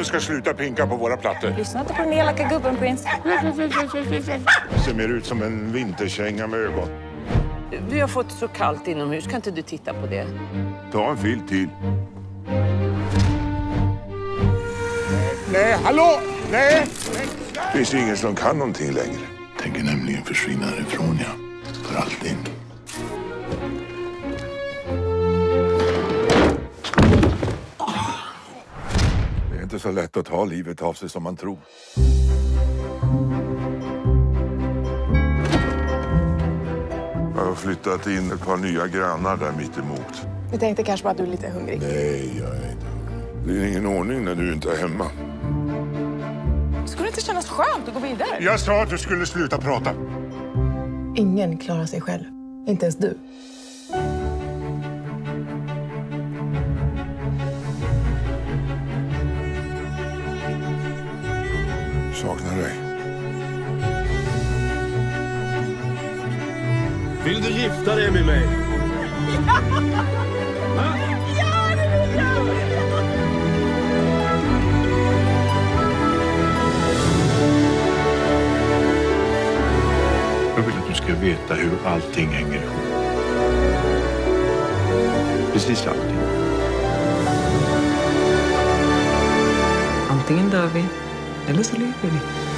ska sluta pinka på våra plattor. Lyssna inte på den elaka gubben, Prince. Ser mer ut som en vinterkänga med ögon. Vi har fått så kallt inomhus. Kan inte du titta på det? Ta en fil till. Nej, hallå! Nej! Finns det ingen som kan någonting längre? Tänker nämligen försvinna härifrån, ja. För alltid. Det är inte så lätt att ta livet av sig som man tror. Jag har flyttat in ett par nya grannar där mitt emot. Jag tänkte kanske bara att du är lite hungrig. Nej, jag är inte hungrig. Det är ingen ordning när du inte är hemma. Skulle det inte kännas skönt att gå vidare? Jag sa att du skulle sluta prata. Ingen klarar sig själv. Inte ens du. Saknar dig. Vill du gifta dig med mig? Ja, det vill jag! Jag vill att du ska veta hur allting hänger ihop. Precis allting. Antingen dör vi, eller så lever vi.